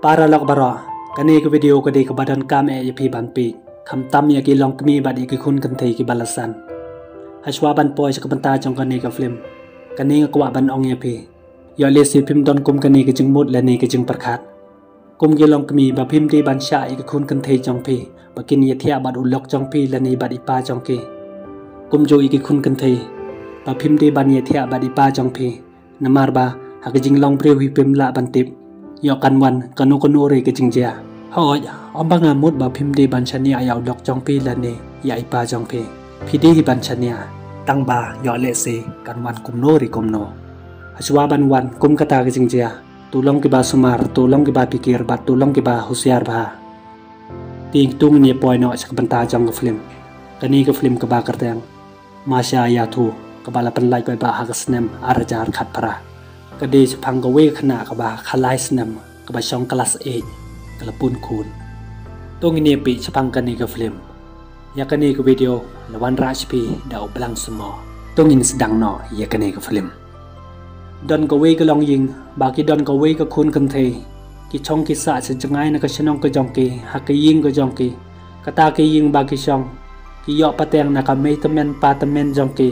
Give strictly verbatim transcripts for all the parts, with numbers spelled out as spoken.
para lok baro kani ke video ke di ke badan kam e yapi ban pi kham tam ya ki long kmi badi ki khun kan thei ki balasan haswa ban poi ke banta jong kani ke film kani ke kwa ban ong yapi yo le si phim don kum kani ke jing mut la ni ke jing parkhat kum ki long kmi ba phim ti ban sha ke khun kan thei jong pi ba kin ye thia bad ulok jong pi la ni badi pa jong ki kum jo i ki khun kan thei ba phim ti ban ye thia badi pa jong pi namar ba ha ke jing long priu hi phim la ban tip yo kan wan kanu kanu re ke jing ja hoi om bang amut ba phim di ban chania yaw dok jong pi la ni ya ipa jong pi phidi hi ban chania tang ba yo le se kan wan kum no ri kum no haswa ban wan kum kata ke jing ja tu long ki ba sumar tu long ki ba pikir ba tu long ki ba husiar ba ting tung ni poi no sak ban ta jong ke film kani ke film ke ba kerteng masya ya thu ke ba la pen lai koi ba ha ke snem arajar khat para kadi sepang ke we khana ke ba khalai snem ke ba shong kelas eight kelapun kun tong ini pi sepang kani ke film ya kani ke video lawan raj pi dau belang semua tong in sedang no ya kani ke film don ke we ke long ying ba ki don ke we ke kun kan thei ki chong ki sa se jangai na ka shenong ke jong ki ha ke ying ke jong ki kata ke ying ba ki shong ki yo pateng na ka mei temen pa temen jong ki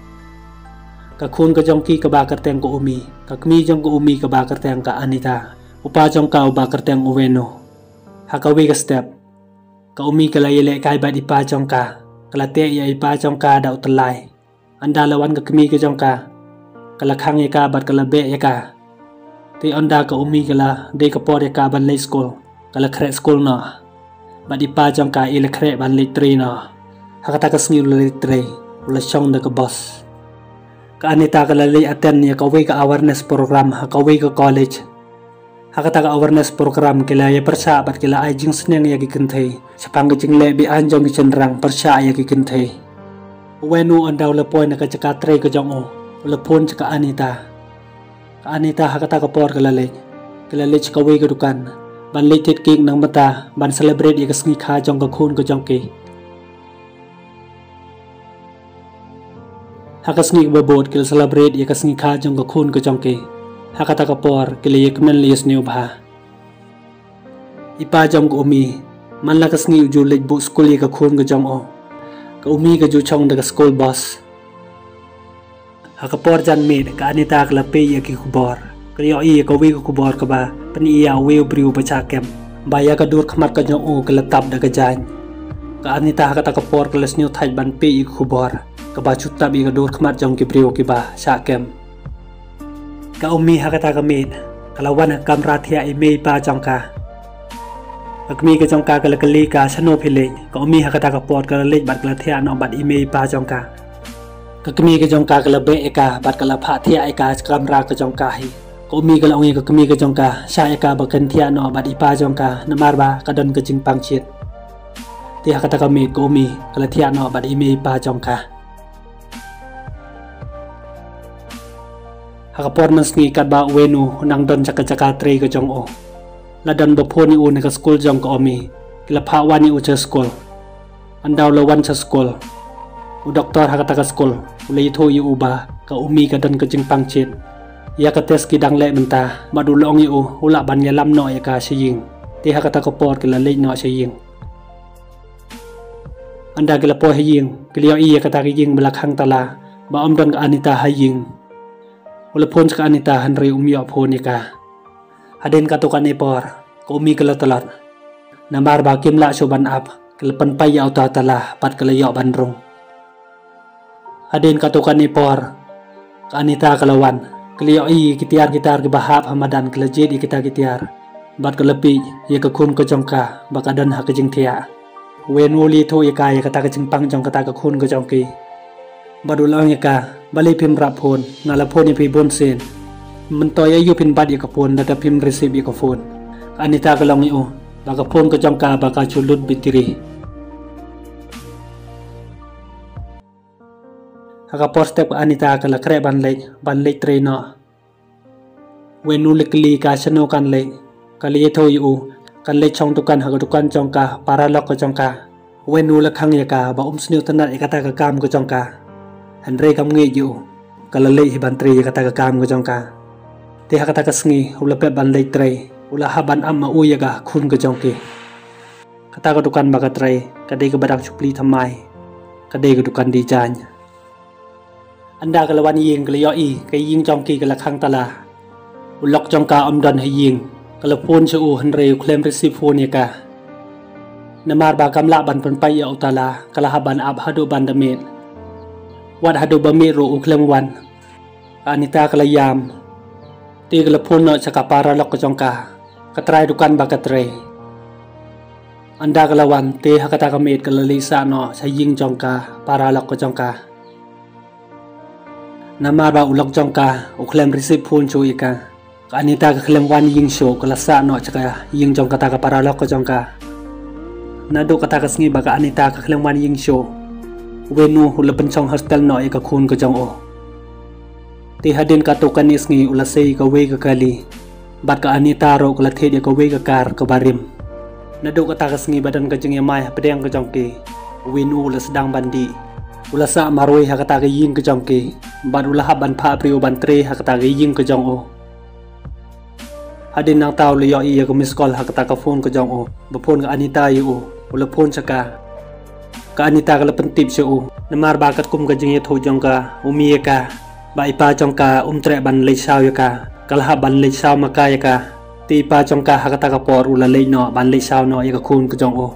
ka khun ka jong ki ka ba kerteng ko umi ka kmi jong ko umi ka ba kerteng ka anita upa jong ka uba kerteng uweno ha ka we ka step ka umi ka la yele kai ba di pa jong ka kala te ya ipa jong ka da utlai anda lawan ka kmi ka jong ka kala khang ya ka bat kala be ya ka ti onda ka umi kala de ka por ya ka ban le school kala khre school no ba di pa jong ka ile khre ban le tri no ha ka ta ka sngiu le tri la chong da ka boss ka anita ka lalay attend ya ka we ka awareness program ha ka we ka college ha ka ta ka awareness program kila ya persa bat kila ai jing sneng ya ki kinthei sapang ka jing le bi an jong ki chenrang persa ya ki kinthei wenu andaw le point ka chaka tre ka jong o le phone chaka anita ka anita ha ka ta ka por ka lalay kila le ka we ka dukan ban le tit king nang mata ban celebrate ya ka sngi kha jong ka khun ka jong ki hakasngi babot kil celebrate ya kasngi kha jong ka khun ka jong ke hakata ka por kil ye kmen lies new bha ipa jong ko umi man la kasngi ju lej bu school ye ka khun ka jong o ka umi ka ju chong da ka school boss haka por jan me ka anita ka la pe ye ki kubor ka yo i ka wi ka kubor ka ba pani ya we briu ba cha kem ba ya ka dur khmat ka jong o ka la tap da ka jan ka anita hakata ka por ka les new thai ban pe i kubor ka ba chuta bi ka dur khmat jong ki brio ki ba sha kem ka umi ha ka ta ka mit kala wan kam ra thia i mei pa jong ka akmi ka jong ka kala kali ka sano phile ka umi ha ka ta ka pot ka le bat kala thia no bat i mei pa jong ka ka kmi ka jong ka kala be e ka bat kala pha thia e ka kam ra ka jong ka hi ka umi kala ongi ka kmi ka jong ka sha e ka ba kan thia no bat i pa jong ka namar ba ka don ka jing pang chit ti ha ka ta ka mit ka umi kala thia no bat i mei pa jong ka hakapor man sngi kat ba wenu nang don chaka chaka tre ka jong o la don ba phoni u ne ka school jong ka omi kila pha wani u cha school andaw la wan cha school u doctor hakata ka school u le tho yu ba ka umi ka don ka jing pang chet ya ka test ki dang le menta ma du long yu u la ban ya lam no ya ka shiying ti hakata ka por kila le no shiying anda kila po haying kila i ya ka ta ki ying bla khang tala ba om don ka anita haying wala pon sa anita hanre umyo phone ka haden ka to kan epor ko umi kala talat nambar ba kim la soban ap kelpan pai ya ta tala pat kala yo bandrong haden ka to kan epor ka anita kalawan kliyo i kitiar kitar ke bahap hamadan kala jed i kita kitiar bat kala pi ye ka khun ko jong ka bakadan ha ka jing thia wen woli tho ye ka ye ka ta ka jing pang jong ka ta ka khun ko jong ki badulang ye ka bali pim rap phone ngala phone pi bon sen man toy ayu pin bad ye ka phone data pim receive ye ka phone anita ka long yu ba ka phone ko jong ka ba ka chulut bitiri haka por step anita ka la kre ban le ban le trainer wenu likli ka chano kan le ka le tho yu kan le chong tukan ha ka tukan jong ka para lok ko jong ka wenu la khang ye ka ba um sniu tanat e ka ta ka kam ko jong ka Andre kam ngi yu kala le hi ban tre ka ta ka kam ko jong ka te ha ka ta ka sngi ula pe ban le tre ulah haban amma uyaga kun ke jongke kata kedukan bakatrai kadai ke badak cupli thamai kadai kedukan di jan anda kelawan ying keliyoi ke ying jongki ke lakhang tala ulok jongka omdan hai ying kelapun chu hanre klem receive phone yaka namar ba kamla ban pen pai ya utala kala haban ab hadu ban damit wad hadu bami ro uklem wan anita kala yam ti kelapun no cakapara lok jongka katrai dukan bakatrai anda kelawan te hakata kamit kelalisa no saying jongka para lok jongka namar ba ulok jongka uklem receive phone chu ika anita kelem wan ying show kelasa no caka ying jongka ta para lok jongka nado kata kasngi baka anita kelem wan ying show wenu hula pencong hostel no ika kun ke jong o ti hadin katukan isngi ulasei ka we ka kali bat ka anita ro kala the dia ka we ka kar ka barim nado kata kasngi badan ka jeng yamai pedeng ka jongke wenu ula sedang bandi ulasa maroi hakata ka ying ka jongke bat ulah ban pha priu ban tre hakata ka ying ka jong o hadin nang tau le yo i ka miss call hakata ka phone ka jong o ba phone ka anita yu ula phone chaka ka anita ka lapentip chu namar ba kat kum ka jeng ye tho jong ka umi ka ba ipa jong ka umtre ban le saw ya ka kalha ban le saw maka ya ka ti pa jong ka hakata ka por ula le no ban le saw no ya ka khun ka jong o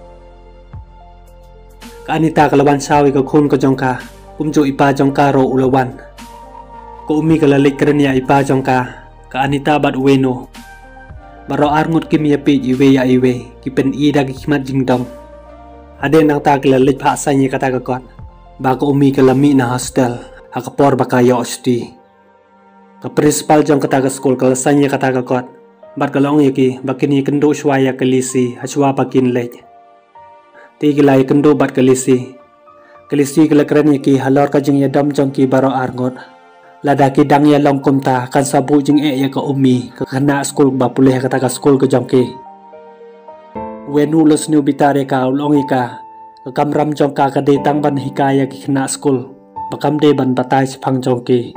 ka anita ka lawan saw ka khun ka jong ka kum chu ipa jong ka ro ula wan ko umi ka la le krania ipa jong ka ka anita bat weno baro arngut kimia pe iwe ya iwe ki pen i da ki mat jingdom ade nang ta kala lej pha sai kata ka kot ba ko umi kala mi na hostel hakapor baka yo sti ka principal jong kata ka school kala sai kata ka kot bat kalong yaki bakini kendo shwaya kalisi hachwa pakin lej ti gilai kendo bat kalisi kalisi kala kran yaki halor ka jing ya dom jong ki baro arngut lada ki dang ya long kumta kan sabu jing e ya ka umi ka kana school ba puleh kata ka school ka jongke wenu los new bitare ka ulong ika ka kamram jongka ka de tang ban hikaya ki kana school bakam de ban batai phang jongke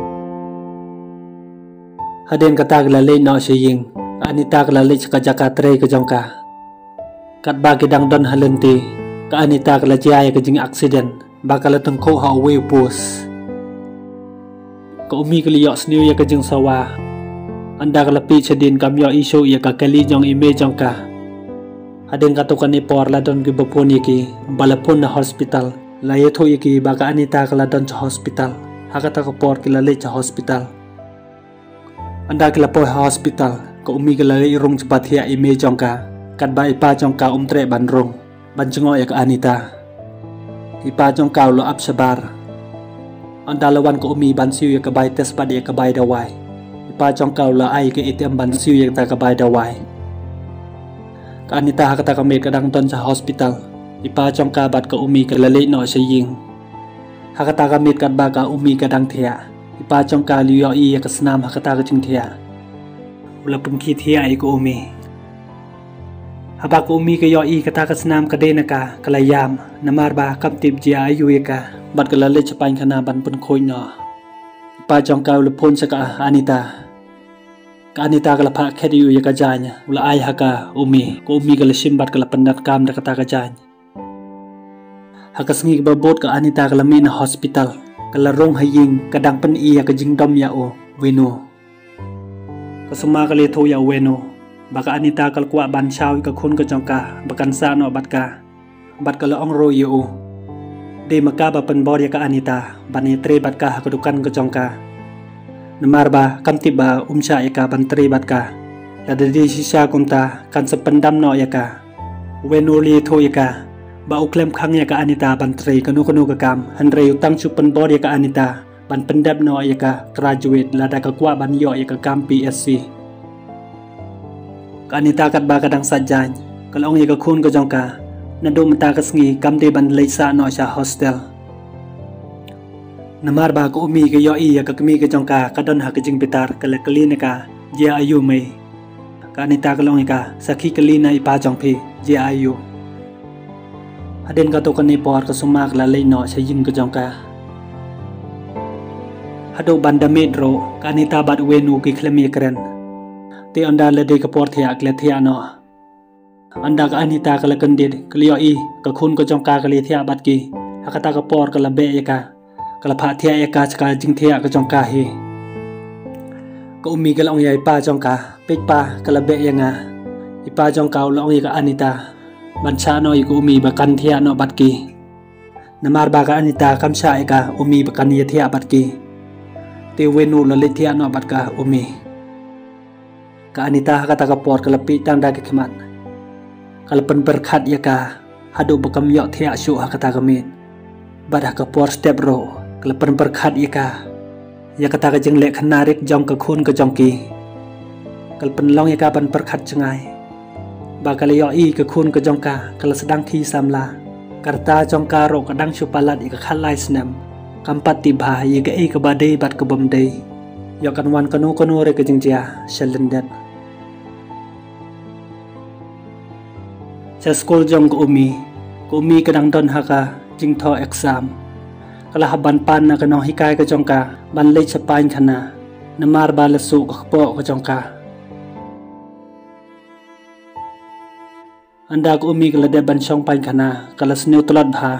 haden kata la le no seying anita ka le ka jaka tre ka jongka kat ba ki dang don halenti ka anita ka la jaya ka jing accident bakal tengko ha we bus ka umi ka liyo sniu ya ka jing sawa anda ka lapi chadin kamyo iso ya ka kali jong ime jongka hadeng katukan ni por ladon ki bapon yaki balapon na hospital la yetho yaki baka anita ka ladon cha hospital hakata ka por ki lale cha hospital anda ka lapo hospital ka umi ka lale rong chapat ya ime jongka kat ba ipa jongka umtre ban rong ban chengo ya ka anita ipa jongka lo ap sabar anda lawan ko umi ban siu ya kabay test pa dia kabay dawai ipa jong kau la ai ke item ban siu ya ta kabay dawai ka anita hakata ka med kadang don sa hospital ipa jong ka bat ka umi ka lale no sa ying hakata ka med kat ba ka umi kadang thia ipa jong ka liyo i ya ka snam hakata ka jing thia ula pun ki thia ai ko umi haba ko umi ka yo i kata ka snam ka de na ka kalayam namar ba kam tip jia ayu ya ka bat ka lale chapain khana ban pun khoi no pa jong ka lu phone sa ka anita ka anita ka la pha khedi yu ya ka janya ula ai ha ka umi ko umi ka la sim bat ka la pandat kam da kata ka janya ha ka sngi ba bot ka anita ka la mi na hospital ka la rong haying kadang pen i ya ka jingdom ya o weno ka suma ka le tho ya weno baka anita kal kwa ban shaw ka khun ka jong ka bakan sa no bat ka bat ka la ong ro yu de maka ba pen bor ya ka anita ban ye tre bat ka ka dukan ka jong ka namar ba kam ti ba umsha ya ka ban tre bat ka la de di sisa kunta kan sependam no ya ka wenu li tho ya ka ba uklem khang ya ka anita ban tre kanu kanu ka kam han re utang chu pen bor ya ka anita ban pendap no ya ka graduate la da ka kwa ban yo ya ka kam P S C ka anita kat ba kadang sajany kalong ya ka khun ka jong ka nado mata ka sngi kam de ban le sa no sa hostel namar ba ko umi ka yo i ya ka kmi ka jong ka kadon ha ka jing pitar ka la kali na ka jia ayu mai ka anita kalong ka sakhi kali na ipa jong phi jia ayu haden ka to ka ni por ka sumak la le no sa yin ka jong ka hado banda medro ka anita bat wenu ki klemi kren ti anda le de ka por thia kle thia no anda ka anita ka la kandid klio i ka khun ko jong ka ka le thia bat ki hakata ka por ka la be ya ka ka la pha thia ya ka chka jing thia ka jong ka hi ko umi ka long yai pa jong ka pe pa ka la be ya nga i pa jong ka long i ka anita ban cha no i ko umi ba kan thia no bat ki namar ba ka anita kam sha ya ka umi ba kan ya thia bat ki te wenu la le thia no bat ka umi ka anita hakata ka por ka la pi tang da ka khmat kala pen berkhat ya ka hadu bakam yok thia shu hakata kamin badah ka por step ro kala pen berkhat ya ka ya kata ka jeng le khanarik jong ka khun ka jong ki kala pen long ya ka pen berkhat chengai ba kala yo i ka khun ka jong ka kala sedang thi samla karta jong ka ro ka dang shu palat i ka khalai snam kampati bha ye ka e ka ba dei bat ka bom dei yo kan wan kanu kanu re ka jeng jia shalendet sa school jong ko umi ko umi kadang don haka jing tho exam kala haban pan na kano hikai ka jong ka ban le chapain khana namar ba la su ka po ka jong ka anda ko umi kala de ban chong pain khana kala sneu tolat bha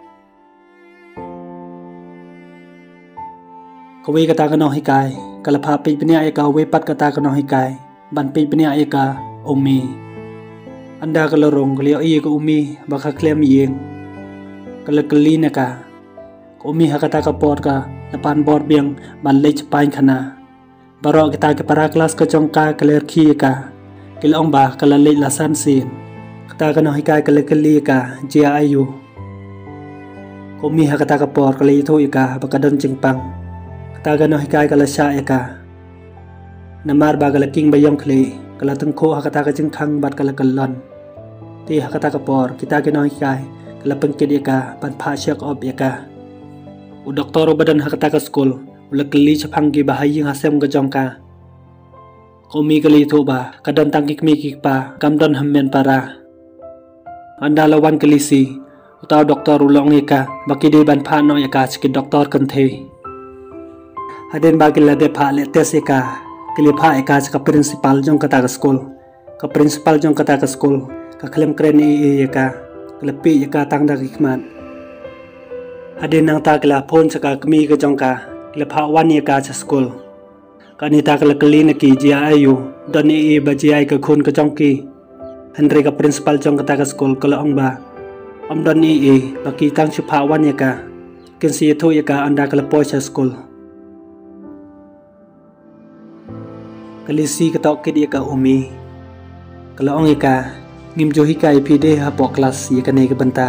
ko we kata kano hikai kala pha pi pnia e ka we pat kata kano hikai ban pi pnia e ka umi anda kalau rong kalau iya ke umi baka klaim yeng kalau keli naka ke umi hakata ka por ka depan bor biang ban le chapain khana baro kita ke para kelas ke jongka keler khi ka kilong ba kala le lasan sin kata kana hikai kala keli ka jia ayu ke umi hakata ka por kala itu ika baka don jingpang kata kana hikai kala sha ika namar ba kala king bayong kli kala tengko hakata ka jingkhang bat kala kalon ti hakata ka por kita ke noi kai kala pengkit ika pan pha check up ika u doktor badan hakata ka school ula kli chapang gi bahai hasem ga jongka komi kali thu ba kadon tangki kmi ki pa kam don hammen para anda lawan kali si utaw doktor ulong ika baki de ban pha no ika chki doktor kan the haden ba kila de pha le tes ika kli pha ika ka principal jong kata ka school ka principal jong kata ka school ka klem kren i ka klepi ka tang da kikman ade nang ta kla phone saka kmi ka jongka kle pha wan ye ka cha school ka ni ta kla kli na ki ji ayu don i ba ji ai ka khun ka jongki henry ka principal jong ka ta ka school kala ong ba om don i e ba ki tang chu pha wan ye ka ken si thu ye ka anda kla po cha school kali si ka tok kid ye ka umi kala ong ye ka ngim jo hikai pide ha po kelas ye ka ne ka banta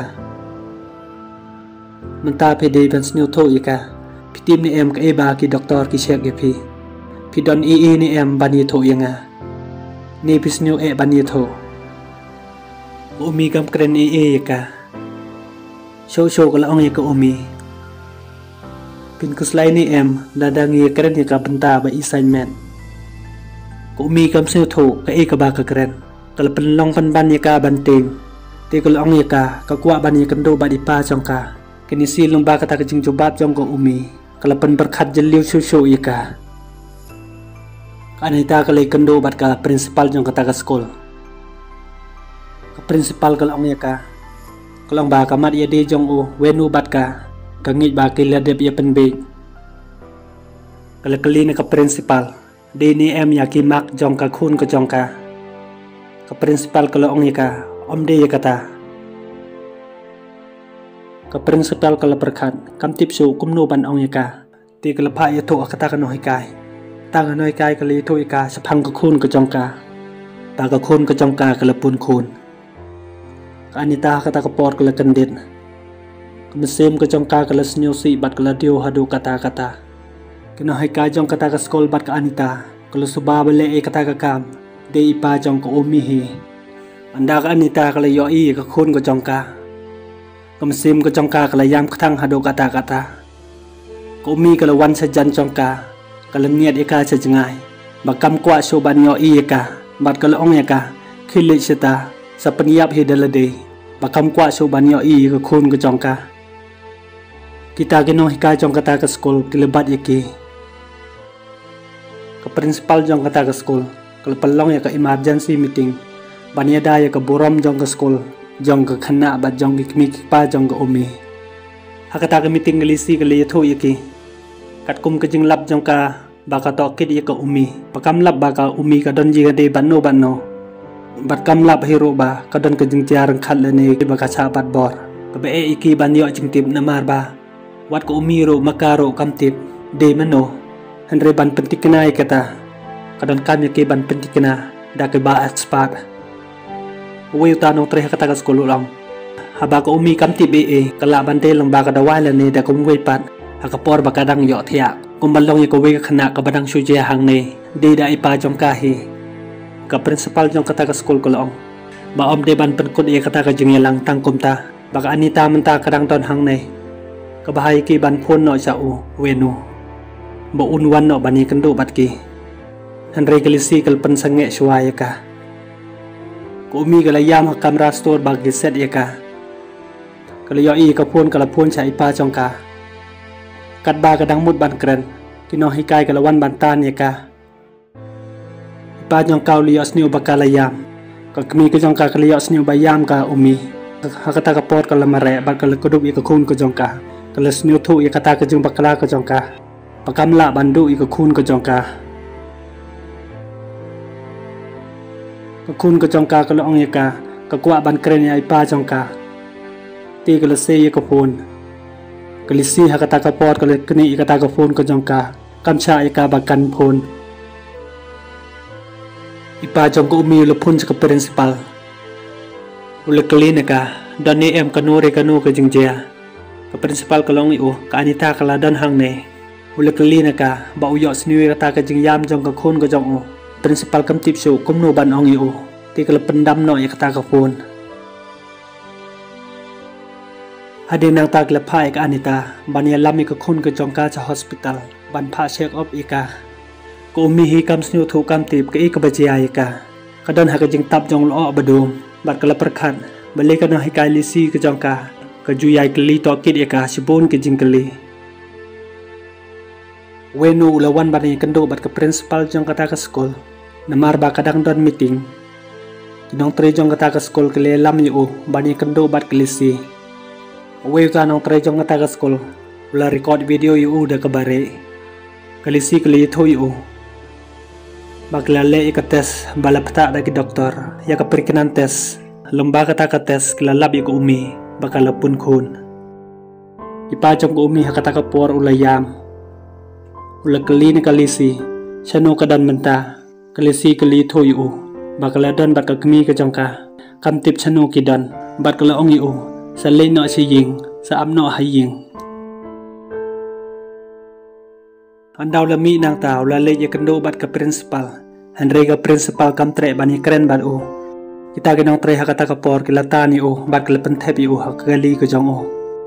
menta pide ban sneu tho ye ka pitim ni em ka e ba ki doktor ki chek ye phi pi don e e ni em ban ye tho ye nga ni pi sneu e ban ye tho umi kam kren e e ye ka show show ka la ong ye ka umi pin ku slai ni em la dang ye kren ye ka banta ba assignment ko umi kam sneu tho ka e ka ba ka kren kalau penlong pen ban yaka banting ti kalau ong yaka ka kwa ban yakan do ba di pa jongka kini si lung ba kata kajing jobat jong ko umi kalau pen berkhat jeliu shu shu yaka anita kalai kendo bat ka principal jong kata ka school ka principal kalau ong yaka kalau ba ka mat ye de jong u wenu bat ka ka ngi ba ki la de ye pen be kalau kali na ka principal de ni em yaki mak jong ka khun ka jongka ka principal kalau ong yaka om de yakata ka principal kalau berkhat kam tip su kumno ban ong yaka ti kala pha ye tho akata ka no hikai ta ka no hikai kali tho ika saphang ka khun ka jongka ta ka khun ka jongka kala pun khun ka anita kata ka por kala kandit ka mesem ka jongka kala sneu si bat kala dio hadu kata kata kino hikai jong kata ka school bat ka anita kala suba bale e kata ka kam de ipa jong ko umi hi anda ka anita kala yo i ka khun ko jong ka kam sim ko jong ka kala yam khang hado kata kata ko umi kala wan sa jan jong ka kala niat ika sa jangai ba kam kwa so ban yo i ka bat kala ong ya ka khili sita sa panyap hi dalade ba kam kwa so ban yo i ka khun ko jong ka kita gino hika jong kata ka school kilebat yaki ka principal jong kata ka school kalau pelong ya ke emergency meeting bania da ya ke buram jong ke school jong ke khana bat jong ke kmi pa jong ke umi hakata ke meeting gelisi ke le tho ya ki kat kum ke jing lap jong ka baka to kid ya ke umi pakam lap baka umi ka don ji ga de banno banno bat kam lap hero ba ka don ke jing tiar khat le ne baka cha bat bor ke be iki ban yo jing tip namar ba wat ko umi ro makaro kam tip de mano andre ban pentikna kata kadon kami ke ban pentikna da ke ba spat we ta no tre kata ka skolo lang haba ko umi kam tip e kala ban de lang ba ka da wa le ne da kum we pat hakapor ba kadang yo thia kum balong ye ko we khana ka badang suje hang ne de da ipa jong ka hi ka principal jong kata ka skol ko long ba om de ban pen kod ye kata ka jing lang tang kum ta ba ka anita menta kadang ton hang ne ka bahai ki ban phon no cha u wenu bo un wan no bani kan do bat ki han regalisi kal pen sange shwa ye ka ko mi gala yam ha kamera store ba gi set ye ka kala yo i ka phon kala phon cha ipa jong ka kat ba kadang mut ban kren kino hikai kala wan ban tan ye ka ipa jong kau lios niu bakala yam ka kmi ka jong ka kala lios niu ba yam ka umi hakata ka pot kala mare ba kala kudup ye ka khun ka jong ka kala sniu thu ye kata ka jong bakala ka jong ka pakam la bandu ye ka khun ka jong ka ka khun ka jong ka kala ong ye ka ka kwa ban kren ye ipa jong ka ti kala se ye ka phun kalisi hakata ka pot kala kni kata ka phone ka jong ka kamcha ika bakan phone ipa jong ko umi lo phun ka principal ule klina ka dani em kanu re kanu ka jingjea ka principal kalong i o ka anita kala dan hang ne ule klina ka ba uyo sniwi kata ka jingyam jong ka khon ka jong o principal kam tip show kum no ban ong i o ti kala pendam no ya kata ka phone hadi nang tak lepai ka anita bania lami ka khun ka jongka cha hospital ban pha check up ika ko mi hi kam snu thu kam tip ka ik bajia ika kadon ha ka jing tap jong lo badum bat kala perkhat bale ka no hi kai lisi ka jongka ka juyai kli to kit ika sibon ke jing kli wenu lawan bani kendo bat ka principal jong kata ka school namar ba kadang don meeting kinong tre jong kata ka school kle lam yu bani kendo bat klisi we ta nong tre jong kata ka school ula record video yu da kabare kalisi kali tho yu bakla le ka tes balapta da ki doktor ya ka perkenan tes lomba kata ka tes kala lab yu umi bakala pun khun ipa jong umi ha kata ka por ula yam ula kali ni kalisi chano kadan menta kalisi kali tho yu bakala don bat ka kmi ka jong ka kam tip chano ki don bat kala ong yu sa le no si ying sa am no hai ying andaw la mi nang taw la le ye kendo bat ka principal andre ka principal kam tre bani kren ban o kita ke nong tre hakata ka por ki lata ni o bat ka pen thep yu ha ka li ka jong o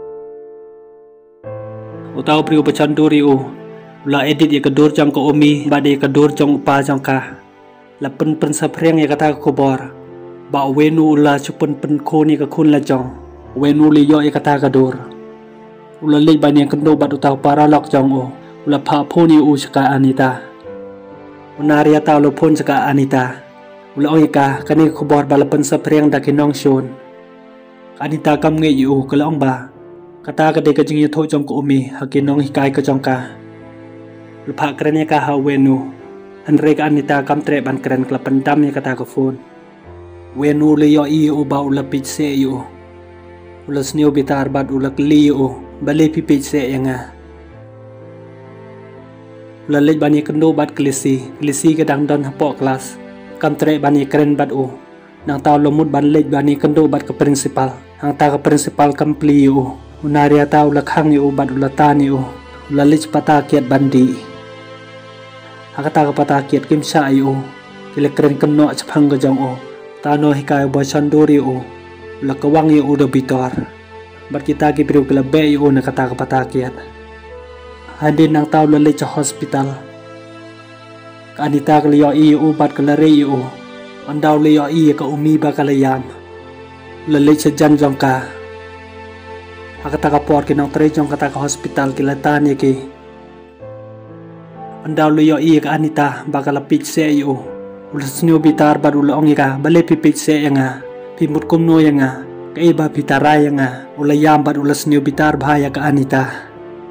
utaw pri upachan duri o la edit ye ka dur jong ko omi ba de ka dur jong pa jong ka la pen pen sa preng ye kata ko bor ba wenu la chupun pen ko ni ka khun la jong wenu li yo kata ka dur ula le bani kendo bat utaw para lok jong o ula pha phoni u chaka anita unaria taw lo phon chaka anita ula oi ka kani khobor balapan sa preng da kinong shon anita kam nge yu ka long ba kata ka de ka jing tho jong ko umi hakinong hikai ka jong ka lu pha krania ka ha wenu andre ka anita kam tre ban kren kla pandam ya kata ka phone wenu le yo i u ba ula pich se yu ula snio bitar bat ula kli o bale pipich se yanga ula lej bani kendo bat klisi klisi ka dang don hapo kelas kam tre bani kren bat o nang taw lomut ban lej bani kendo bat ka principal hang ta ka principal kam pli o unaria taw la khang yu bat ula tani o ula lej pata kiat bandi hakata ka pata kiat kim sha yu kile kren kam no chphang ka jong o ta no hikai bo chandori o la kawang yu udah bitor bat kita ki priu kala be yu na kata ka patakiat hadin nang taw la le cha hospital ka anita ka liyo i u bat kala re yu andaw le yo i ka umi ba kala yam la le cha jan jong ka hakata ka por ki nang tre jong kata ka hospital kila tani ki andaw le yo i ka anita ba kala pich se yu ulah sniu bitar bad ulah ong ika bale pipit se yanga pimut kumno yanga ka iba pitara yanga ulah yam bad ulah sniu bitar bahaya ka anita.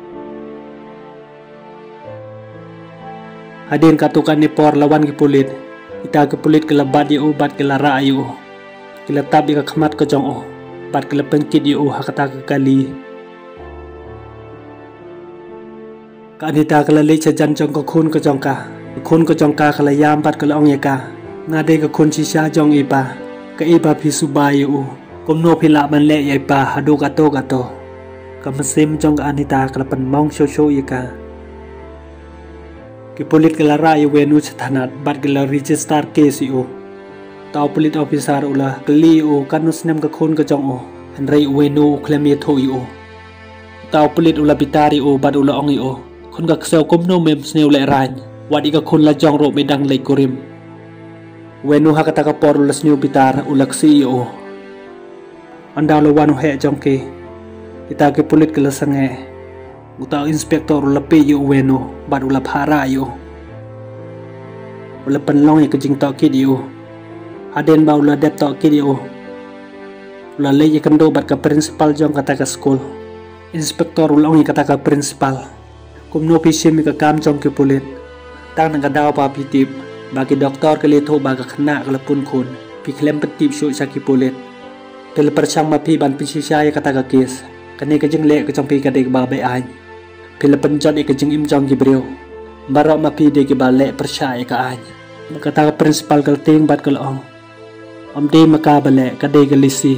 Hadin katukan ni por lawan ki pulit ita ki pulit ke lebat yu bad ke lara yu ke letab ika khamat ke jong o bad ke lepengkit yu hakata ke kali ka anita ke lali chajan jong ko khun ke jong ka khun ke jong ka kala yam bad ke ong yaka ngade ke khun sisa jong ipa ke ipa phi suba yu kumno phila man le yai pa hadu ka to ka to ka mesim jong ka anita ke lepan mong sho sho yaka ki pulit ke lara yu wenu chathanat bad ke la register case yu tau pulit officer ula kli yu kanus nem ke khun ke jong o an rei wenu klem ye tho yu tau pulit ula bitari yu bad ula ong yu khun ka kseu kumno mem sneu le ran wadi ka khun la jong ro medang le kurim wenu hakata ka por ula sneu bitar ula ksi yu andaw lo wanu he jong ke ita ke pulit ke la sange utau inspektor ula pe yu wenu bad ula phara yu ula penlong ye kejing tok kid yu aden ba ula dep tok kid yu ula le ye kendo bad ka principal jong kata ka school inspektor ula ong kata ka principal kumno pisim ka kam jong ke pulit tang nang ka daw pa pitip bagi doktor ke le tho ba ka khna ka lapun khun pi klem petip shu sa ki pulit tel perchang ma pi ban pi sisa ye kata ka kes kani ka jing le ka jong pi ka de ba be ai pila penjat ke jing im jong ki breu barok ma pi de ki ba le persya ka ai kata ka principal kal ting bat kal ong om de maka ba le ka de ka lisi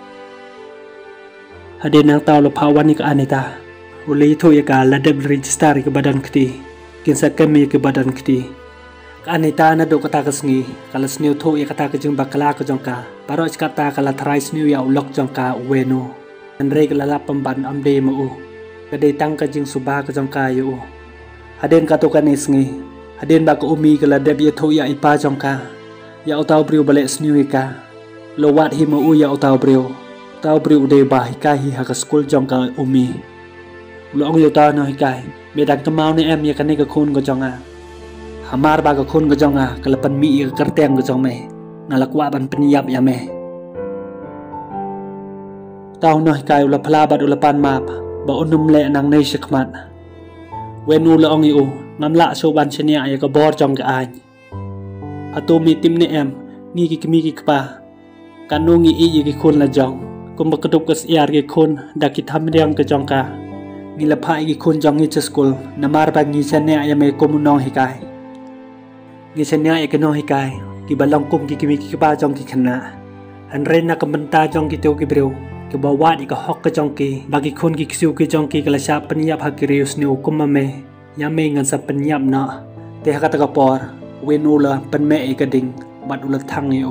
hade nang taw lo phawan ni ka anita uli tho ye ka la de register ke badan kti kin sa kemi ke badan kti ka anita na do kata ka sngi kala sniu tho ye kata ka jing bakala ka jong ka barok kata kala thrai sniu ya ulok jong ka wenu an rei kala la pamban am de mo u kadai tang ka jing suba ka jong ka yu haden ka to ka ni sngi haden ba ko umi kala deb ye tho ya ipa jong ka ya utaw briu bale sniu ka lo wat hi mo u ya utaw briu taw briu de ba hi ka hi ha ka school jong ka umi lo ong yu ta no hi kai me dak ta mau ni em ye ka ni ka khun ko jong a hamar ba ka khun ko jong a kala pan mi ka kerteng ko jong me nalakwa ban penyap ya me taw no hi kai ula phla ba ula pan map ba unum le nang nei shikmat wenu la ong yu namla so ban chenia ya ka bor jong ka an atu mi tim ne em ni ki kmi ki kpa kanungi i yi ki khun la jong kum ba katup kas yar ki khun da ki tham riang ka jong ka ni la phai ki khun jong ni school namar ba ngi chenia ya me komunong hi kai ngi chenia ya ka no hi kai ki balong kum ki kmi ki kpa jong ki khana an ren na ka menta jong ki teu ki breu ke bawa di ka hok ke jongki bagi khun ki ksiu ki jongki kala sha penyap ha krius ni hukum me ya me ngan sa penyap na te ha kata ka por wen ula pen me e ka ding bat ula thang yo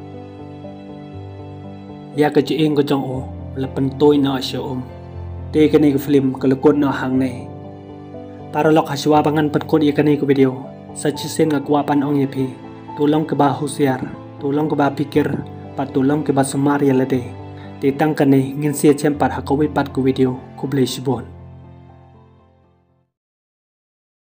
ya ka chi eng ko jong o la pen toy na sha om te ka ni ka film ka la kon na hang ne para lok haswa bangan pat kon ye ka ni ko video sa chi sen ga kwa pan ong ye phi tulong ke ba husiar tulong ke ba pikir pat tulong ke ba sumar ya lade te tang ka ne ngin sia chem pat ha ko wi pat ko video ku ble shibon